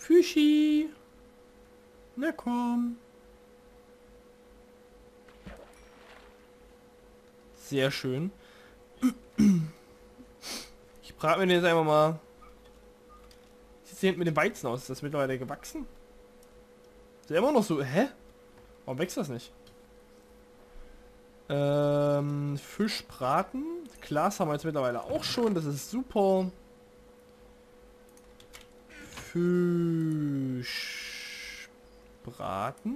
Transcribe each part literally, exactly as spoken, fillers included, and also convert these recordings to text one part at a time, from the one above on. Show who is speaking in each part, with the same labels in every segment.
Speaker 1: Fischi. Na komm. Sehr schön. Ich brate mir den jetzt einfach mal. Sieht hier hinten mit dem Weizen aus? Ist das mittlerweile gewachsen? Ist der immer noch so? Hä? Warum wächst das nicht? Ähm, Fisch braten. Glas haben wir jetzt mittlerweile auch schon. Das ist super. Fisch braten.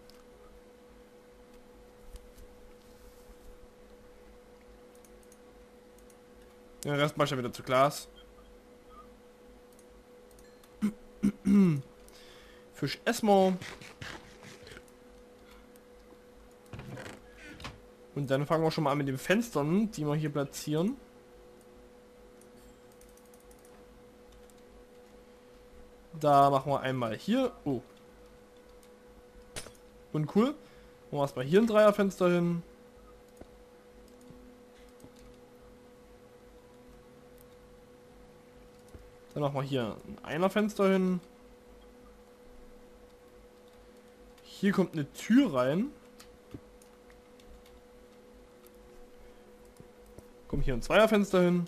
Speaker 1: Den Rest mach ich ja wieder zu Glas. Fisch essen wir. Und dann fangen wir schon mal an mit den Fenstern, die wir hier platzieren. Da machen wir einmal hier. Oh. Und cool. Machen wir erstmal hier ein Dreierfenster hin. Dann machen wir hier ein Einerfenster hin. Hier kommt eine Tür rein. Kommt hier ein Zweierfenster hin.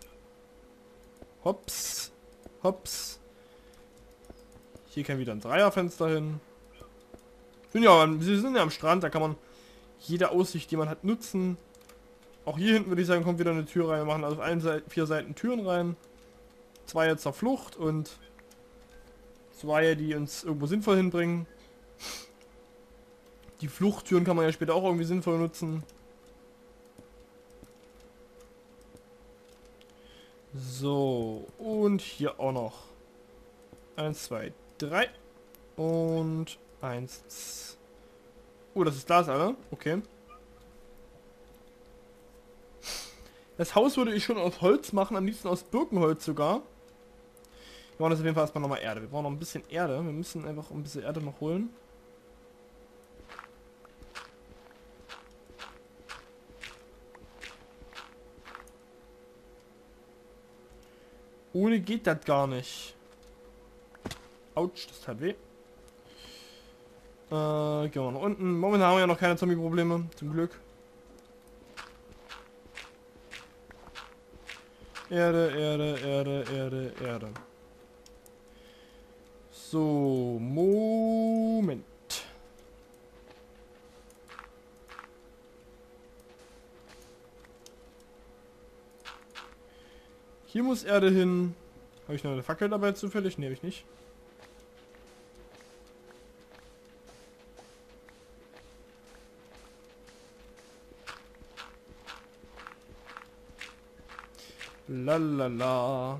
Speaker 1: Hops. Hops. Hier kann wieder ein Dreierfenster hin. Ja, wir sind ja am Strand, da kann man jede Aussicht, die man hat, nutzen. Auch hier hinten würde ich sagen, kommt wieder eine Tür rein. Wir machen also auf allen Seiten, vier Seiten Türen rein. Zwei jetzt zur Flucht und zwei, die uns irgendwo sinnvoll hinbringen. Die Fluchttüren kann man ja später auch irgendwie sinnvoll nutzen. So, und hier auch noch. Eins, zwei, drei. Und eins. Oh, das ist Glas, Alter. Okay. Das Haus würde ich schon aus Holz machen, am liebsten aus Birkenholz sogar. Wir brauchen das auf jeden Fall erstmal nochmal Erde. Wir brauchen noch ein bisschen Erde. Wir müssen einfach ein bisschen Erde noch holen. Ohne geht das gar nicht. Autsch, das tat weh. Äh, gehen wir nach unten. Momentan haben wir ja noch keine Zombie-Probleme, zum Glück. Erde, Erde, Erde, Erde, Erde. So, Moment. Hier muss Erde hin. Habe ich noch eine Fackel dabei zufällig? Ne, habe ich nicht. Lalala.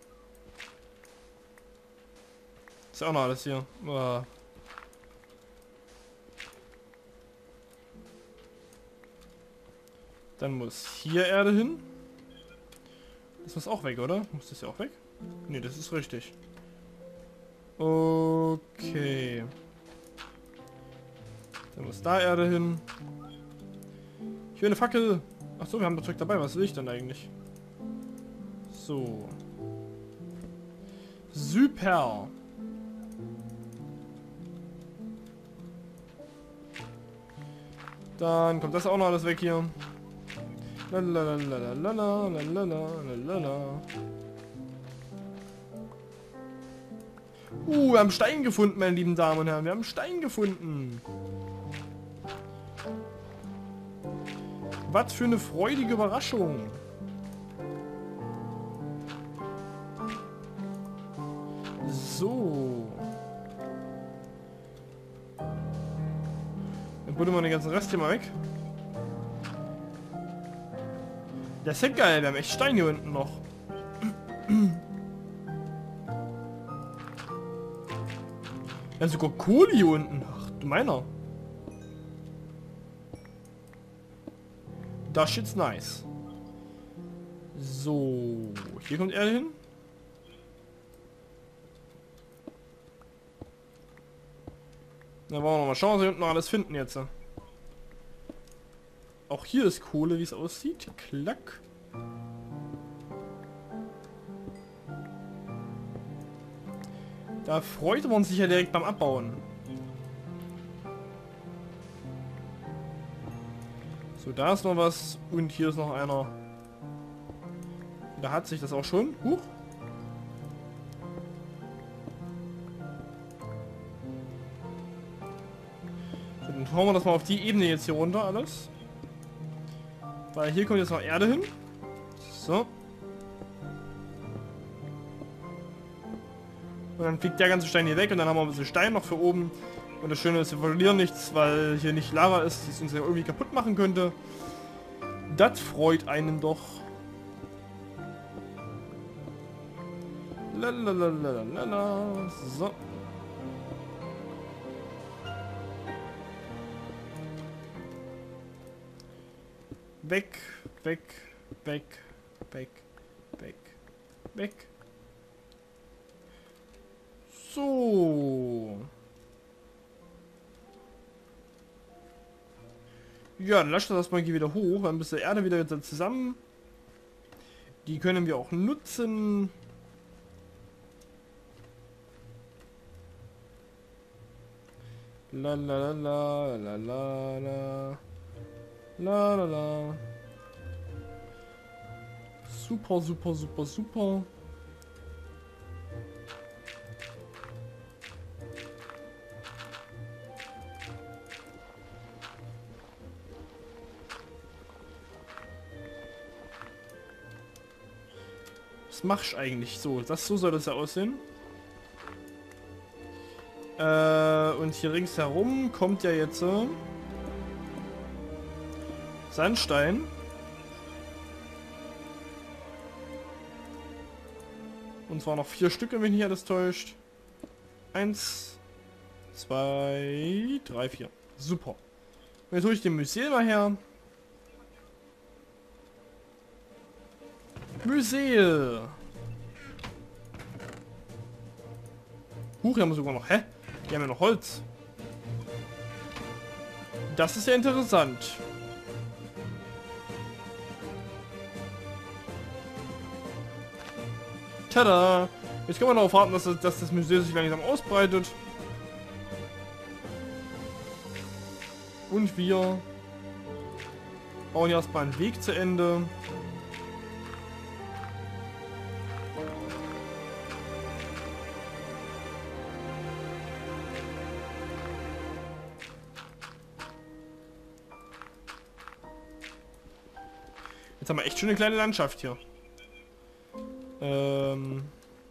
Speaker 1: Ist ja auch noch alles hier. Uh. Dann muss hier Erde hin. Das ist auch weg, oder? Muss das ja auch weg? Ne, das ist richtig. Okay. Dann muss da Erde hin. Ich will eine Fackel. Achso, wir haben das Zeug dabei. Was will ich denn eigentlich? So. Super. Dann kommt das auch noch alles weg hier. Lalalala, lalalala. Uh, wir haben Stein gefunden, meine lieben Damen und Herren. Wir haben Stein gefunden. Was für eine freudige Überraschung. So. Dann buddeln wir den ganzen Rest hier mal weg. Das ist ja geil, wir haben echt Stein hier unten noch. Ja, sogar Kohle hier unten. Ach, du meiner. Das shit's nice. So, hier kommt Erde hin. Dann wollen wir noch mal schauen, was wir unten noch alles finden jetzt. Auch hier ist Kohle, wie es aussieht. Klack. Da freute man sich ja direkt beim Abbauen. So, da ist noch was. Und hier ist noch einer. Da hat sich das auch schon. Huch. So, dann hauen wir das mal auf die Ebene jetzt hier runter alles. Weil hier kommt jetzt noch Erde hin. So. Und dann fliegt der ganze Stein hier weg und dann haben wir ein bisschen Stein noch für oben. Und das Schöne ist, wir verlieren nichts, weil hier nicht Lava ist, das uns ja irgendwie kaputt machen könnte. Das freut einen doch. Lalalala. So. Weg, weg, weg, weg, weg, weg. So. Ja, dann lasst das mal hier wieder hoch. Dann ein bisschen Erde wieder jetzt zusammen. Die können wir auch nutzen. La la la la la la la la la. Super, super, super, super. Was machst du eigentlich so? Das, so soll das ja aussehen. Äh, und hier ringsherum kommt ja jetzt äh, Sandstein. Und zwar noch vier Stück, wenn mich nicht alles täuscht. Eins, zwei, drei, vier. Super. Und jetzt hole ich den Mycel mal her. Mycel. Huch, hier haben wir sogar noch... Hä? Die haben ja noch Holz. Das ist ja interessant. Tada! Jetzt können wir darauf warten, dass das, dass das Mycel sich langsam ausbreitet. Und wir bauen hier erstmal einen Weg zu Ende. Jetzt haben wir echt schon eine kleine Landschaft hier. Ähm...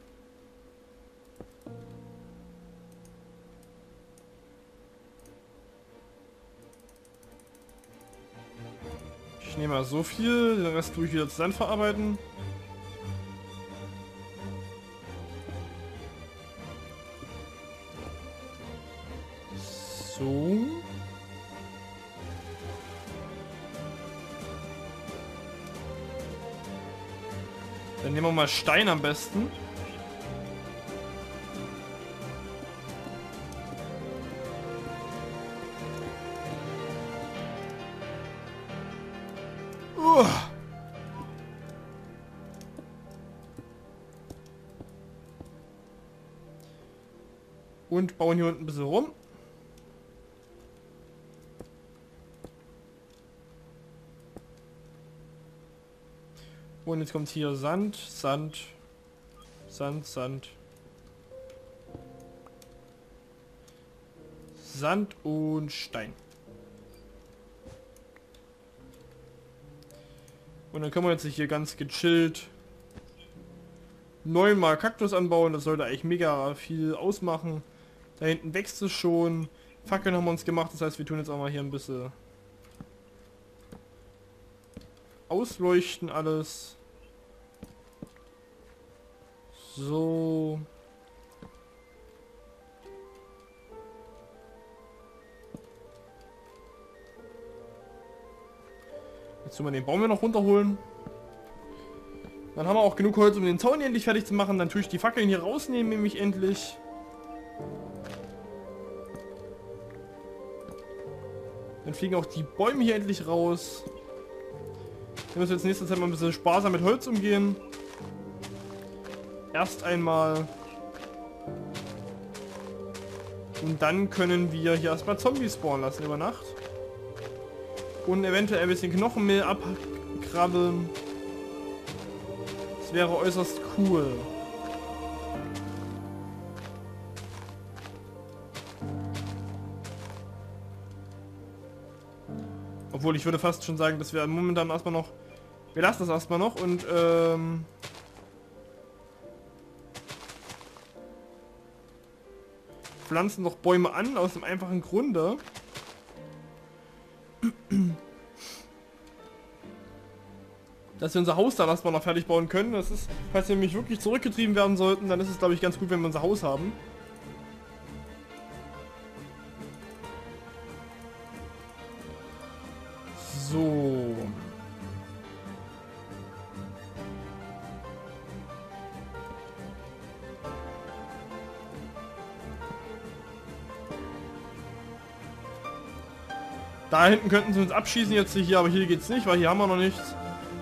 Speaker 1: Ich nehme mal so viel, den Rest tue ich wieder zusammen verarbeiten. So. Dann nehmen wir mal Stein am besten. Uh. Und bauen hier unten ein bisschen rum. Und jetzt kommt hier Sand, Sand, Sand, Sand. Sand und Stein. Und dann können wir jetzt hier ganz gechillt neunmal Kaktus anbauen. Das sollte eigentlich mega viel ausmachen. Da hinten wächst es schon. Fackeln haben wir uns gemacht. Das heißt, wir tun jetzt auch mal hier ein bisschen ausleuchten alles. So. Jetzt tun wir den Baum hier noch runterholen. Dann haben wir auch genug Holz, um den Zaun endlich fertig zu machen. Dann tue ich die Fackeln hier rausnehmen, nämlich endlich. Dann fliegen auch die Bäume hier endlich raus. Wir müssen jetzt nächste Zeit mal ein bisschen sparsam mit Holz umgehen. Erst einmal Und dann können wir hier erstmal Zombies spawnen lassen über Nacht. Und eventuell ein bisschen Knochenmehl abkrabbeln. Das wäre äußerst cool. Obwohl, ich würde fast schon sagen, dass wir momentan erstmal noch... Wir lassen das erstmal noch und ähm... pflanzen noch Bäume an, aus dem einfachen Grunde. Dass wir unser Haus dann erstmal noch fertig bauen können. Das ist, falls wir nämlich wirklich zurückgetrieben werden sollten, dann ist es, glaube ich, ganz gut, wenn wir unser Haus haben. So. Da hinten könnten sie uns abschießen jetzt hier, aber hier geht's nicht, weil hier haben wir noch nichts.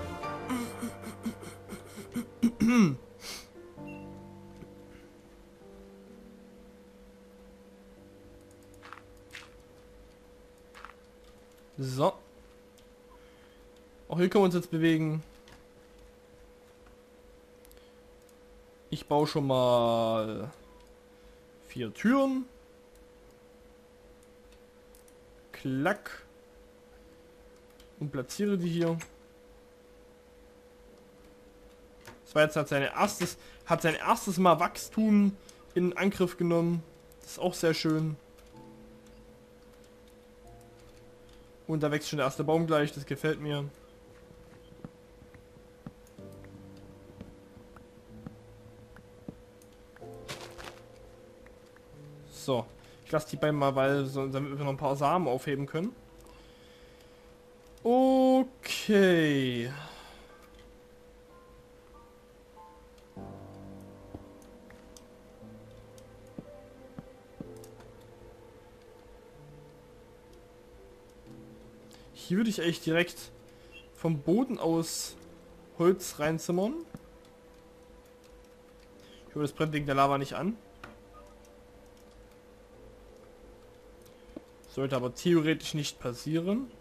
Speaker 1: So. Auch hier können wir uns jetzt bewegen. Ich baue schon mal vier Türen. Klack. Und platziere die hier. Das war jetzt hat sein erstes, hat sein erstes Mal Wachstum in Angriff genommen. Das ist auch sehr schön. Und da wächst schon der erste Baum gleich, das gefällt mir. So, ich lasse die beiden mal, weil so, damit wir noch ein paar Samen aufheben können. Okay. Hier würde ich eigentlich direkt vom Boden aus Holz reinzimmern. Ich hoffe, das brennt wegen der Lava nicht an. Sollte aber theoretisch nicht passieren.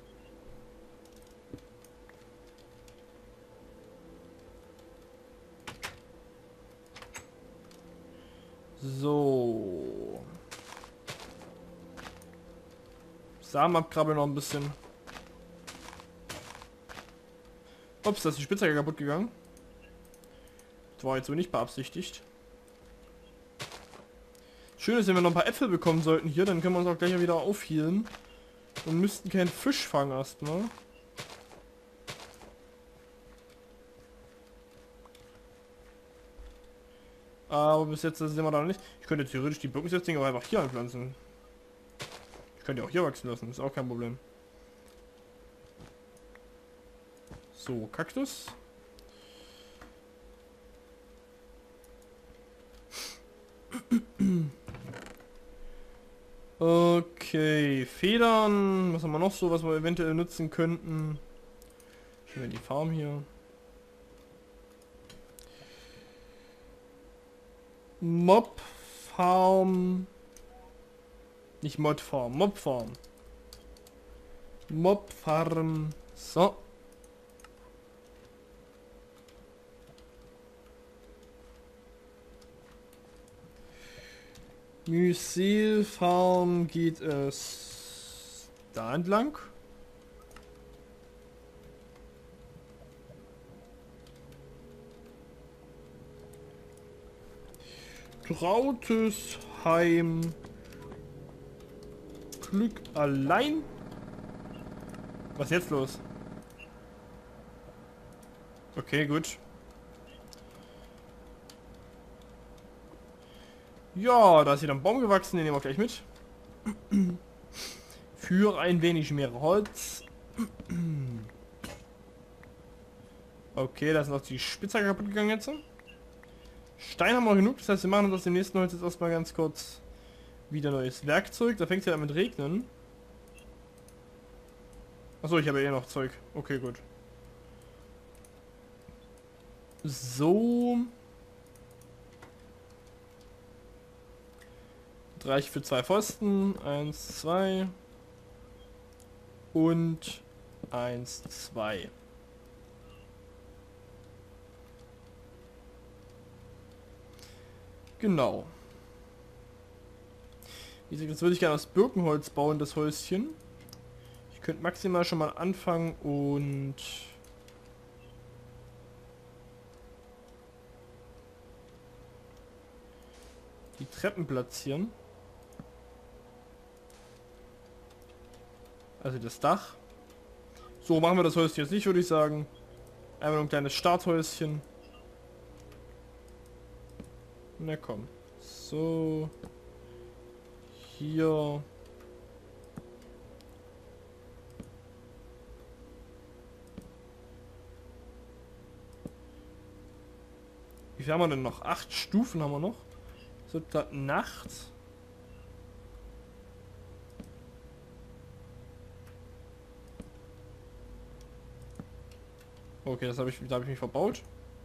Speaker 1: So. Samen abkrabbeln noch ein bisschen. Ups, da ist die Spitzhacke kaputt gegangen. Das war jetzt so nicht beabsichtigt. Schön ist, wenn wir noch ein paar Äpfel bekommen sollten hier, dann können wir uns auch gleich wieder aufhealen. Und müssten keinen Fisch fangen erstmal. Aber bis jetzt sind wir da noch nicht. Ich könnte theoretisch die Birkensetzlinge aber einfach hier anpflanzen. Ich könnte die auch hier wachsen lassen, ist auch kein Problem. So, Kaktus. Okay, Federn. Was haben wir noch so, was wir eventuell nutzen könnten? Schauen wir die Farm hier. Mob Farm. Nicht Mod Farm, Mob Farm. Mob Farm. So. Mycel Farm geht es da entlang. Trautesheim. Glück allein. Was ist jetzt los? Okay, gut. Ja, da ist wieder ein Baum gewachsen, den nehmen wir gleich mit. Für ein wenig mehr Holz. Okay, da ist noch die Spitzhacke kaputt gegangen jetzt. Stein haben wir genug, das heißt wir machen uns aus dem nächsten Holz jetzt erstmal ganz kurz wieder neues Werkzeug. Da fängt es ja an mit Regnen. Achso, ich habe ja eh noch Zeug. Okay, gut. So. Reicht für zwei Pfosten. Eins, zwei. Und eins, zwei. Genau. Wie gesagt, das würde ich gerne aus Birkenholz bauen, das Häuschen. Ich könnte maximal schon mal anfangen und... die Treppen platzieren. Also das Dach. So machen wir das Häuschen jetzt nicht, würde ich sagen. Einmal ein kleines Starthäuschen. Na komm. So. Hier. Wie viel haben wir denn noch? Acht Stufen haben wir noch. So, da Nacht. Okay, das habe ich, da habe ich mich verbaut.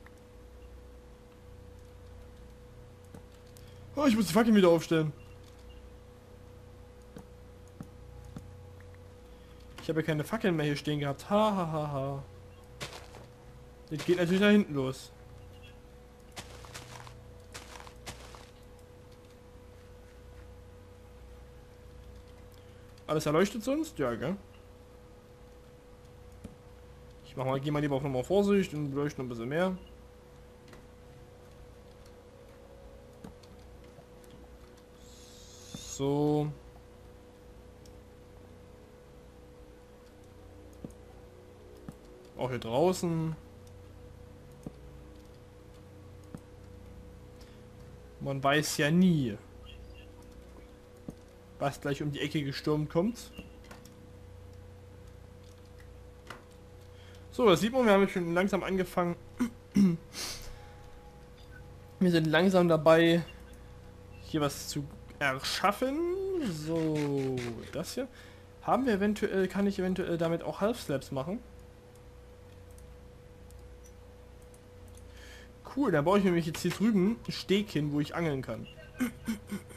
Speaker 1: Oh, ich muss die Fackeln wieder aufstellen. Ich habe ja keine Fackeln mehr hier stehen gehabt. Ha, ha, ha, ha. Das geht natürlich da hinten los. Alles erleuchtet sonst? Ja, gell? Ich mach mal, geh mal lieber auf nochmal Vorsicht und beleuchte noch ein bisschen mehr. So. Auch hier draußen. Man weiß ja nie, was gleich um die Ecke gestürmt kommt. So, das sieht man, wir haben schon langsam angefangen. Wir sind langsam dabei, hier was zu erschaffen. So, das hier. Haben wir eventuell, kann ich eventuell damit auch Half-Slabs machen? Cool, dann baue ich nämlich jetzt hier drüben einen Steg hin, wo ich angeln kann.